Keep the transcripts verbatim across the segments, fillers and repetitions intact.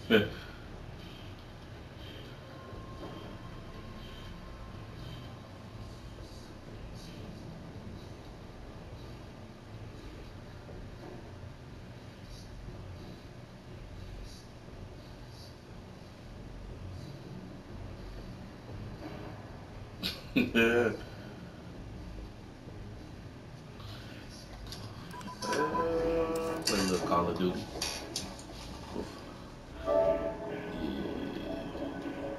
Yeah. Uh, play a little Call of Duty. Yeah.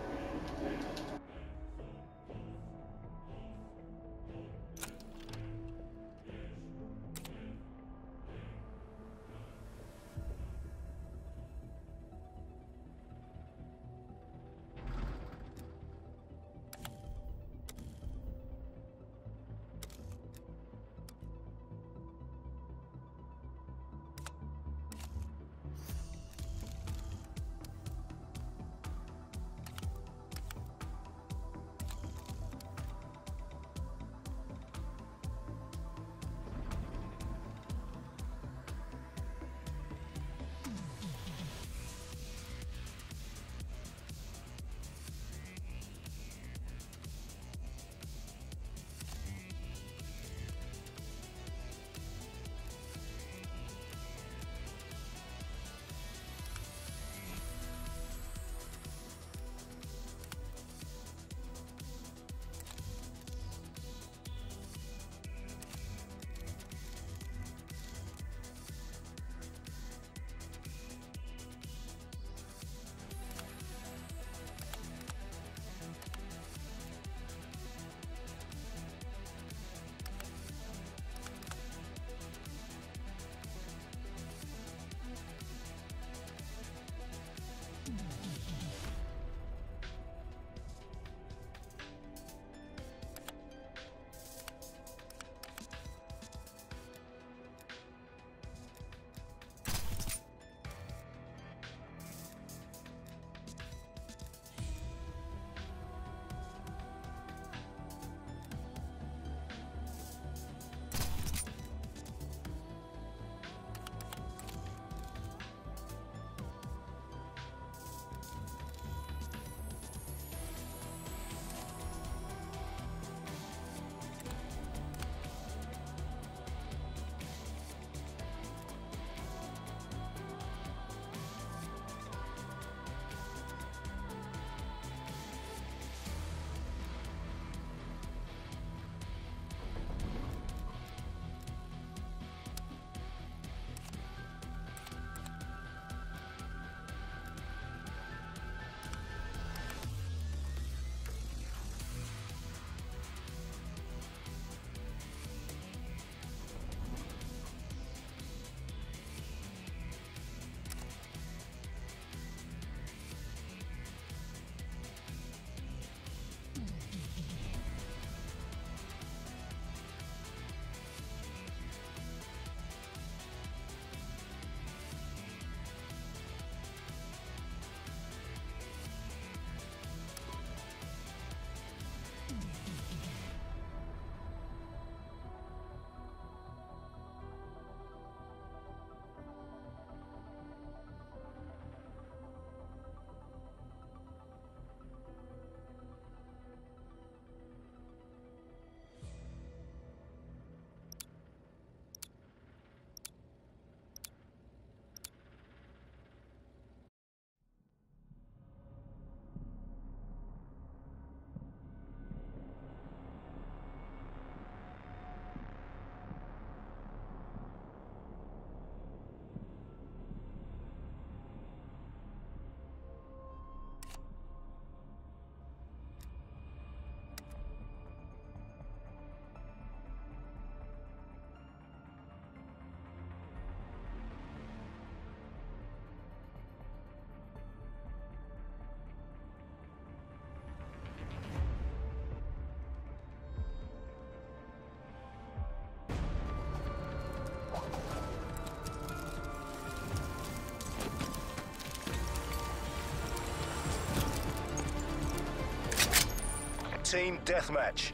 Team deathmatch.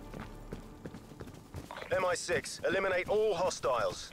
M I six, eliminate all hostiles.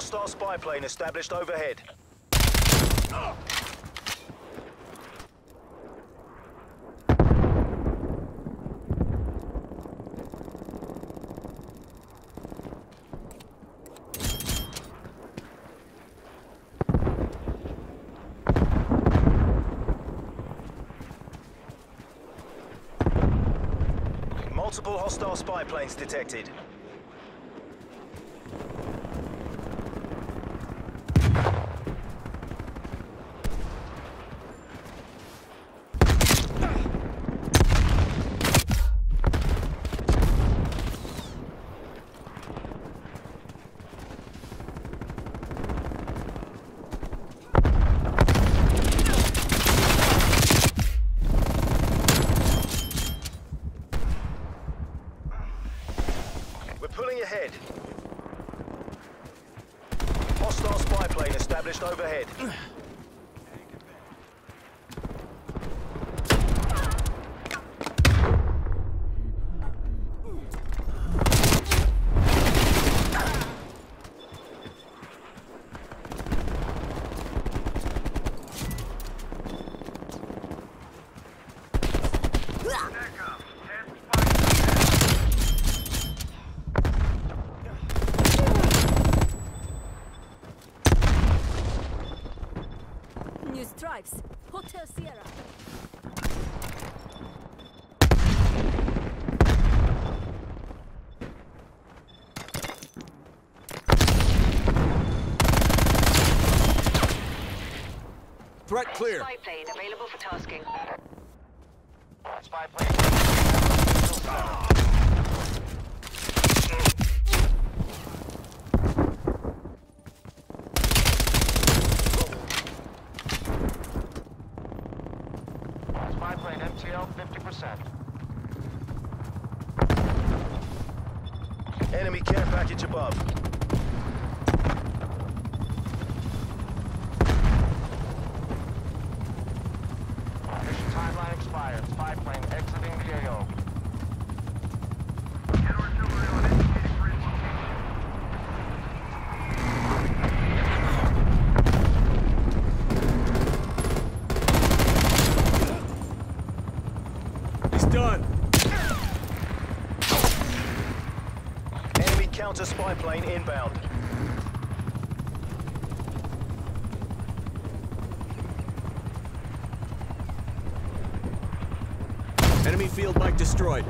Hostile spy plane established overhead. Multiple hostile spy planes detected. Pulling ahead. Hostile spy plane established overhead. New stripes. Hotel Sierra. Threat clear. Spy plane available for tasking. Spy plane. Spy plane M T L fifty percent. Enemy care package above. Mission timeline expired. Spy plane exiting the A O. He's done. Enemy counter spy plane inbound. Enemy field mic destroyed.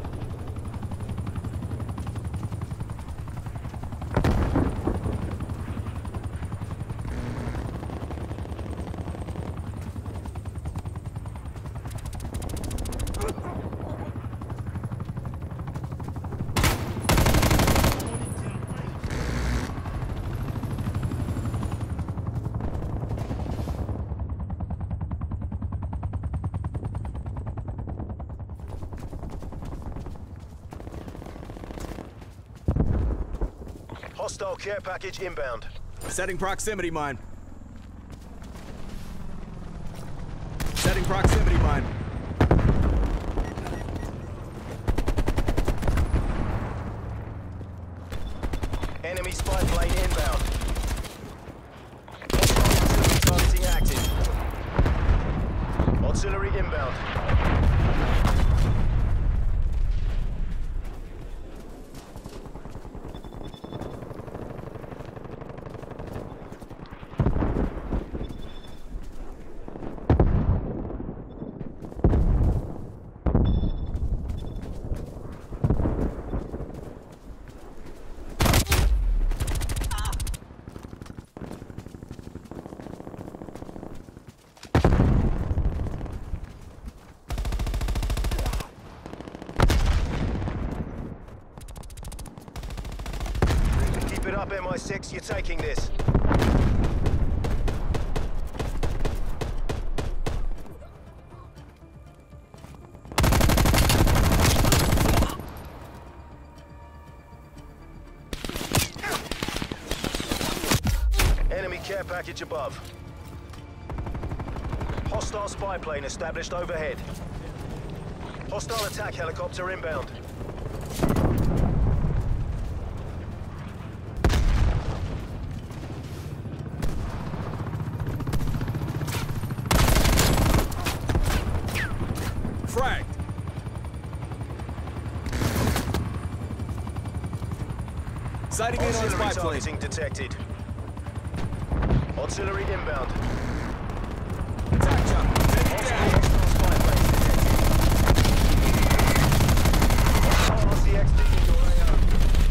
Hostile care package inbound. Setting proximity mine. Setting proximity mine. Enemy spy plane inbound. Hostile targeting active. Auxiliary inbound. Keep it up, M I six, you're taking this. Enemy care package above. Hostile spy plane established overhead. Hostile attack helicopter inbound. Sighting in on Auxiliary spy plane. targeting detected. Auxiliary inbound. Attack chopper. Take it down. Hostile spy plane detected. Hostile R C X digging your A O.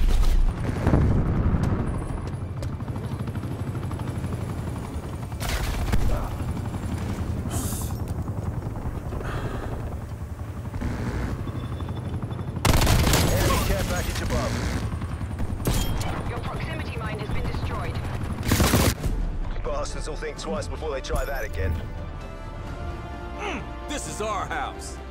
Enemy care package above. Your proximity mine has been destroyed. Bastards will think twice before they try that again. This is our house.